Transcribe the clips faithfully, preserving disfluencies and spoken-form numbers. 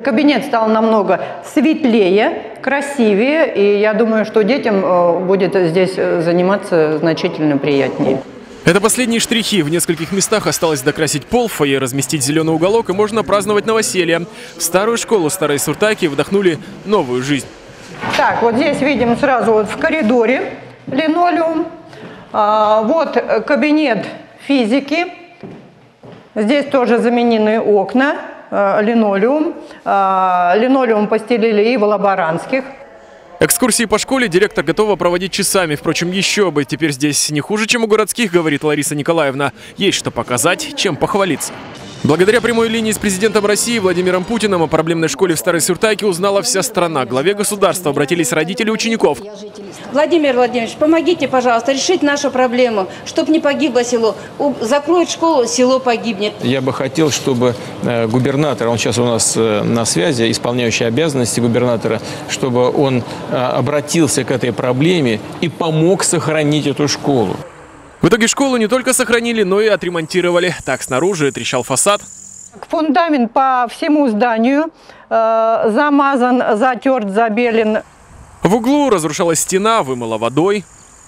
Кабинет стал намного светлее, красивее, и я думаю, что детям будет здесь заниматься значительно приятнее. Это последние штрихи. В нескольких местах осталось докрасить пол, в фойе разместить зеленый уголок, и можно праздновать новоселье. В старую школу Старой Суртаки вдохнули новую жизнь. Так, вот здесь видим сразу вот в коридоре линолеум. А, вот кабинет физики. Здесь тоже заменены окна, а, линолеум. А, линолеум постелили и в лаборантских. Экскурсии по школе директор готова проводить часами. Впрочем, еще бы. Теперь здесь не хуже, чем у городских, говорит Лариса Николаевна. Есть что показать, чем похвалиться. Благодаря прямой линии с президентом России Владимиром Путиным о проблемной школе в Старой Суртаке узнала вся страна. К главе государства обратились родители учеников. Владимир Владимирович, помогите, пожалуйста, решить нашу проблему, чтобы не погибло село. Закроют школу, село погибнет. Я бы хотел, чтобы губернатор, он сейчас у нас на связи, исполняющий обязанности губернатора, чтобы он обратился к этой проблеме и помог сохранить эту школу. В итоге школу не только сохранили, но и отремонтировали. Так, снаружи трещал фасад. Фундамент по всему зданию э, замазан, затерт, забелен. В углу разрушалась стена, вымыла водой.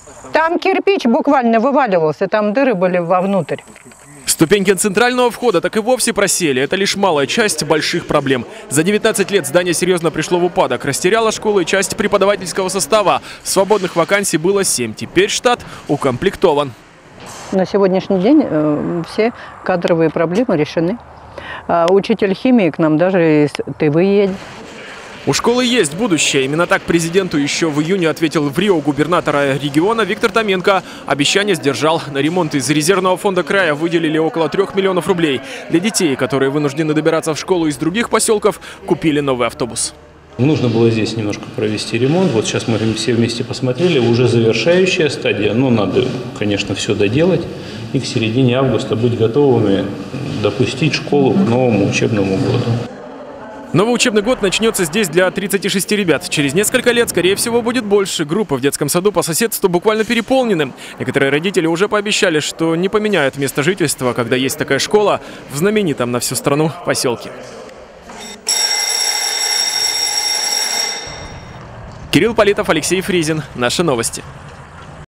Там кирпич буквально вываливался, там дыры были вовнутрь. Ступеньки центрального входа так и вовсе просели. Это лишь малая часть больших проблем. За девятнадцать лет здание серьезно пришло в упадок. Растеряла школа и часть преподавательского состава. Свободных вакансий было семь. Теперь штат укомплектован. На сегодняшний день э, все кадровые проблемы решены. А учитель химии к нам даже из ТВ едет. У школы есть будущее. Именно так президенту еще в июне ответил в Рио губернатора региона Виктор Томенко. Обещание сдержал. На ремонт из резервного фонда края выделили около трех миллионов рублей. Для детей, которые вынуждены добираться в школу из других поселков, купили новый автобус. Нужно было здесь немножко провести ремонт. Вот сейчас мы все вместе посмотрели. Уже завершающая стадия. Но надо, конечно, все доделать. И к середине августа быть готовыми допустить школу к новому учебному году. Новый учебный год начнется здесь для тридцати шести ребят. Через несколько лет, скорее всего, будет больше. Группы в детском саду по соседству буквально переполнены. Некоторые родители уже пообещали, что не поменяют место жительства, когда есть такая школа в знаменитом на всю страну поселке. Кирилл Политов, Алексей Фризин. Наши новости.